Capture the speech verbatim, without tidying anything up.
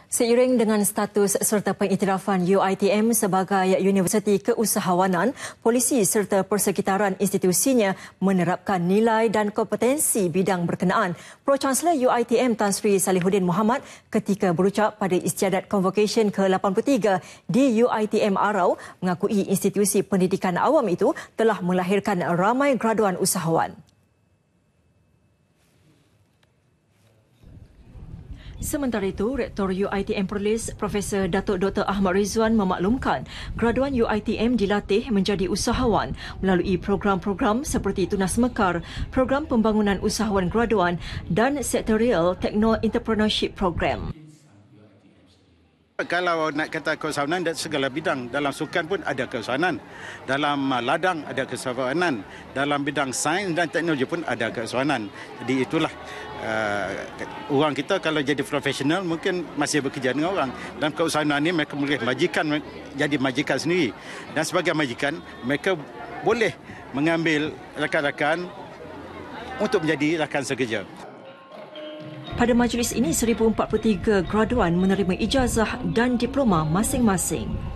Seiring dengan status serta pengiktirafan U I T M sebagai Universiti Keusahawanan, polisi serta persekitaran institusinya menerapkan nilai dan kompetensi bidang berkenaan. Pro-Chancellor U I T M Tan Sri Salihuddin Mohamad ketika berucap pada istiadat Convocation ke lapan puluh tiga di U I T M Arau mengakui institusi pendidikan awam itu telah melahirkan ramai graduan usahawan. Sementara itu, Rektor U I T M Perlis, Profesor Datuk Doktor Ahmad Rizwan memaklumkan graduan U I T M dilatih menjadi usahawan melalui program-program seperti Tunas Mekar, Program Pembangunan Usahawan Graduan dan Sectorial Techno Entrepreneurship Program. Kalau nak kata keusahawanan dari segala bidang, dalam sukan pun ada keusahawanan, dalam ladang ada keusahawanan, dalam bidang sains dan teknologi pun ada keusahawanan. Jadi itulah uh, orang kita kalau jadi profesional mungkin masih bekerja dengan orang. Dalam keusahawanan ini mereka boleh majikan jadi majikan sendiri, dan sebagai majikan mereka boleh mengambil rakan-rakan untuk menjadi rakan sekerja. Pada majlis ini, seribu empat puluh tiga graduan menerima ijazah dan diploma masing-masing.